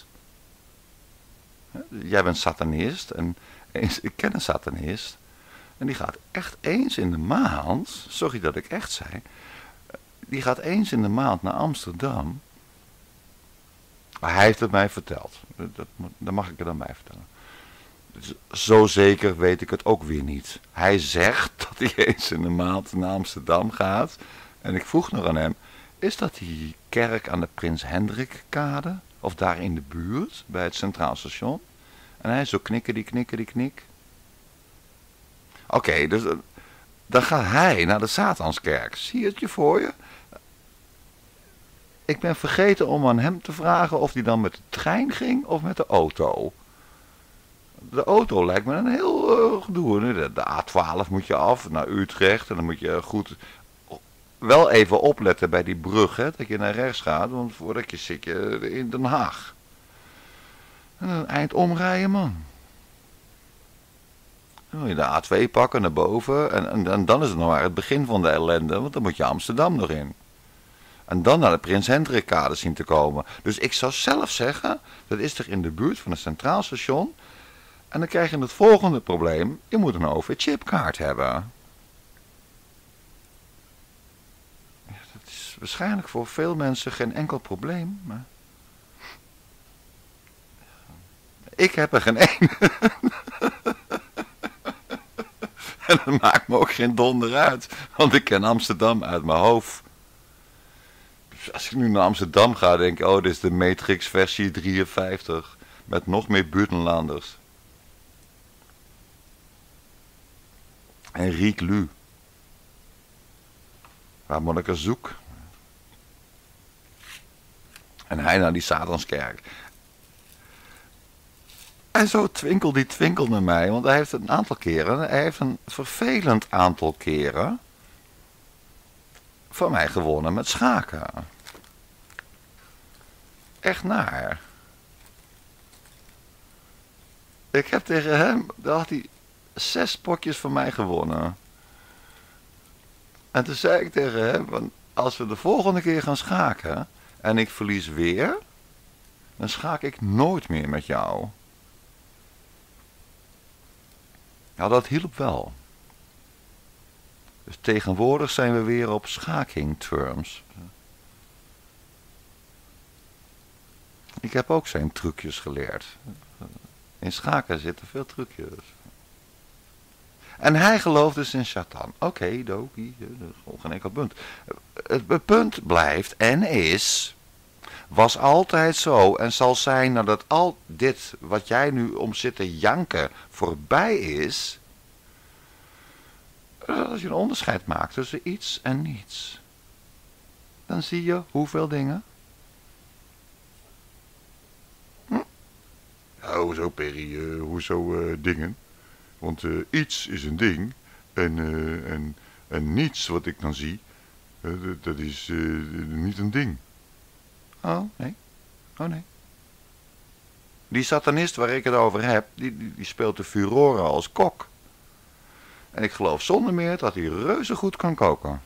Jij bent satanist en ik ken een satanist. En die gaat echt eens in de maand, sorry dat ik echt zei, die gaat eens in de maand naar Amsterdam. Maar hij heeft het mij verteld. Dat mag ik er dan bij vertellen. Dus zo zeker weet ik het ook weer niet. Hij zegt dat hij eens in de maand naar Amsterdam gaat. En ik vroeg nog aan hem, is dat die kerk aan de Prins Hendrikkade? Of daar in de buurt, bij het Centraal Station? En hij zo knik. Oké, dus dan gaat hij naar de Satanskerk. Zie je het je voor je? Ik ben vergeten om aan hem te vragen of hij dan met de trein ging of met de auto. De auto lijkt me een heel gedoe. De A12 moet je af naar Utrecht en dan moet je goed wel even opletten bij die brug, hè, dat je naar rechts gaat, want voordat je zit je in Den Haag. En een eind omrijden, man. Dan wil je de A2 pakken naar boven en dan is het nog maar het begin van de ellende, want dan moet je Amsterdam nog in. En dan naar de Prins Hendrikkade zien te komen. Dus ik zou zelf zeggen, dat is er in de buurt van het Centraal Station. En dan krijg je het volgende probleem, je moet een OV-chipkaart hebben. Ja, dat is waarschijnlijk voor veel mensen geen enkel probleem, maar... Ik heb er geen één. En dat maakt me ook geen donder uit, want ik ken Amsterdam uit mijn hoofd. Dus als ik nu naar Amsterdam ga, denk ik, oh, dit is de Matrix versie 53, met nog meer buitenlanders. En Riek Lu. Waar moet ik er zoek? En hij naar die Satanskerk. En zo twinkelt naar mij, want hij heeft een aantal keren, hij heeft een vervelend aantal keren van mij gewonnen met schaken. Echt naar. Ik heb tegen hem, daar had hij 6 potjes van mij gewonnen. En toen zei ik tegen hem, van, als we de volgende keer gaan schaken en ik verlies weer, dan schaak ik nooit meer met jou. Nou, dat hielp wel. Dus tegenwoordig zijn we weer op schaking terms. Ik heb ook zijn trucjes geleerd. In schaken zitten veel trucjes. En hij gelooft dus in Satan. Oké, Doki, dat is geen enkel punt. Het punt blijft en is, was altijd zo en zal zijn nadat al dit wat jij nu om zit te janken voorbij is, als je een onderscheid maakt tussen iets en niets, dan zie je hoeveel dingen. Hoezo, Perry? Hoezo dingen? Want iets is een ding en niets wat ik dan zie, dat is niet een ding. Oh, nee. Oh, nee. Die satanist waar ik het over heb, die speelt de furoren als kok. En ik geloof zonder meer dat hij reuze goed kan koken.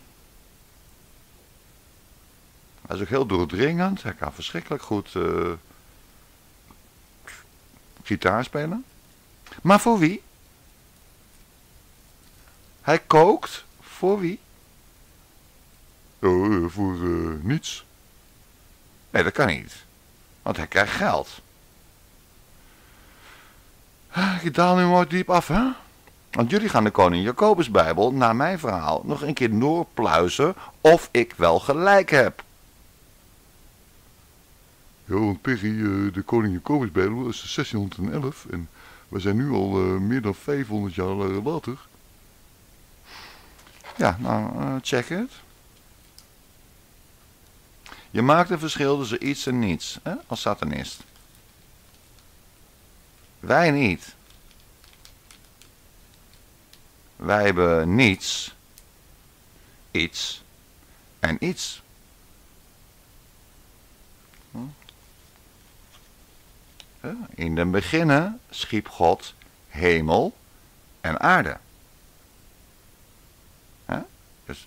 Hij is ook heel doordringend. Hij kan verschrikkelijk goed gitaar spelen. Maar voor wie? Hij kookt voor wie? Oh, voor niets. Nee, dat kan niet. Want hij krijgt geld. Ik daal nu maar diep af, hè? Want jullie gaan de Koning Jacobusbijbel, naar mijn verhaal, nog een keer doorpluizen of ik wel gelijk heb. Ja, want Peggy, de Koning Jacobusbijbel is 1611 en we zijn nu al meer dan 500 jaar later. Ja, nou, check het. Je maakt een verschil tussen iets en niets, hè, als satanist. Wij niet. Wij hebben niets, iets en iets. In den beginne schiep God hemel en aarde. Dus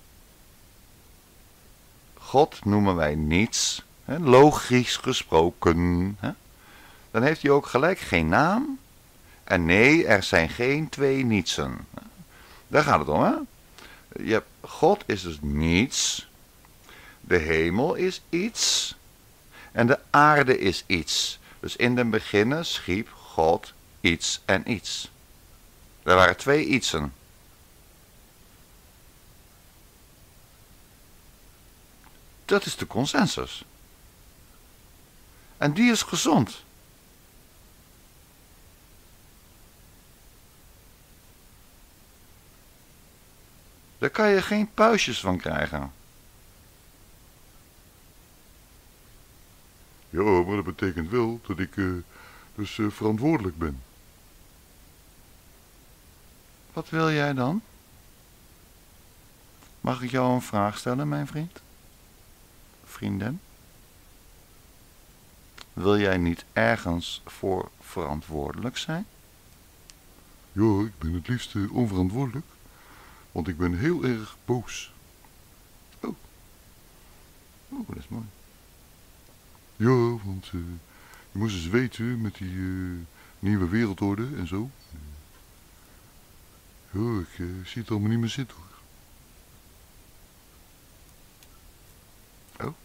God noemen wij niets, logisch gesproken. Dan heeft hij ook gelijk geen naam. En nee, er zijn geen twee nietsen. Daar gaat het om, hè? God is dus niets. De hemel is iets. En de aarde is iets. Dus in den beginne schiep God iets en iets. Er waren twee ietsen. Dat is de consensus. En die is gezond. Daar kan je geen puistjes van krijgen. Ja, maar dat betekent wel dat ik dus verantwoordelijk ben. Wat wil jij dan? Mag ik jou een vraag stellen, mijn vriend? Vriendin? Wil jij niet ergens voor verantwoordelijk zijn? Ja, ik ben het liefst onverantwoordelijk. Want ik ben heel erg boos. Oh, dat is mooi. Ja, want je moest eens weten met die nieuwe wereldorde en zo. Ja, ik zie het allemaal niet meer zitten, hoor. Oh.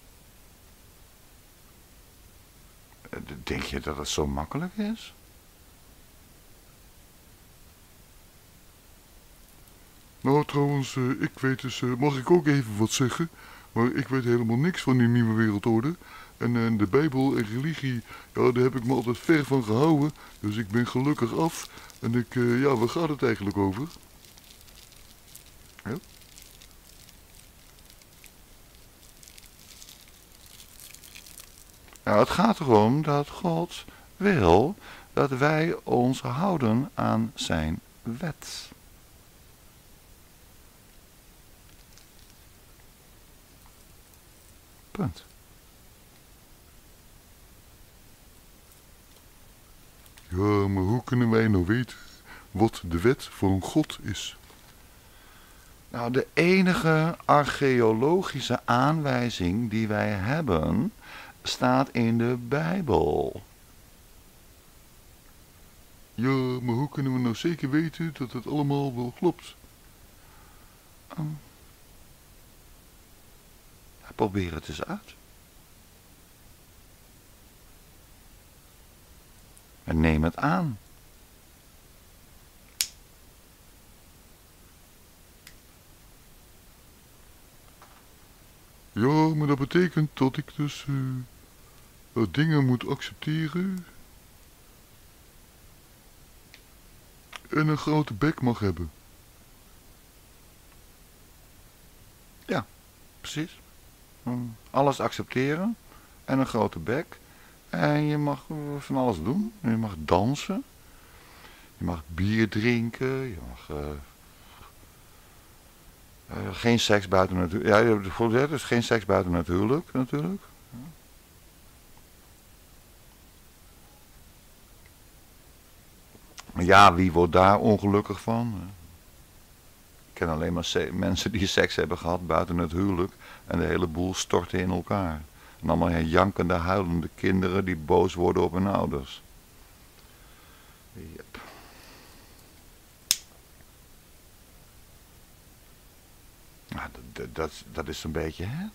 Denk je dat het zo makkelijk is? Nou, trouwens, ik weet dus, mag ik ook even wat zeggen? Maar ik weet helemaal niks van die nieuwe wereldorde. En de Bijbel en religie, ja, daar heb ik me altijd ver van gehouden. Dus ik ben gelukkig af. En ja, waar gaat het eigenlijk over? Ja? Nou, het gaat erom dat God wil dat wij ons houden aan zijn wet. Punt. Ja, maar hoe kunnen wij nou weten wat de wet van God is? Nou, de enige archeologische aanwijzing die wij hebben, staat in de Bijbel. Ja, maar hoe kunnen we nou zeker weten dat het allemaal wel klopt? Probeer het eens uit. En neem het aan. Ja, maar dat betekent dat ik dus dingen moet accepteren. En een grote bek mag hebben. Ja, precies. Alles accepteren. En een grote bek. En je mag van alles doen. Je mag dansen. Je mag bier drinken. Je mag geen seks buiten natuurlijk. Ja, dus geen seks buiten natuurlijk. Ja, wie wordt daar ongelukkig van? Ik ken alleen maar mensen die seks hebben gehad buiten het huwelijk en de hele boel stortte in elkaar. En allemaal jankende, huilende kinderen die boos worden op hun ouders. Yep. Nou, dat is een beetje het.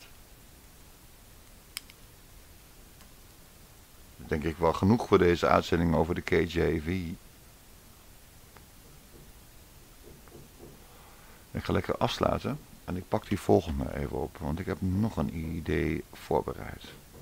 Denk ik wel genoeg voor deze uitzending over de KJV. Ik ga lekker afsluiten en ik pak die volgende even op, want ik heb nog een idee voorbereid.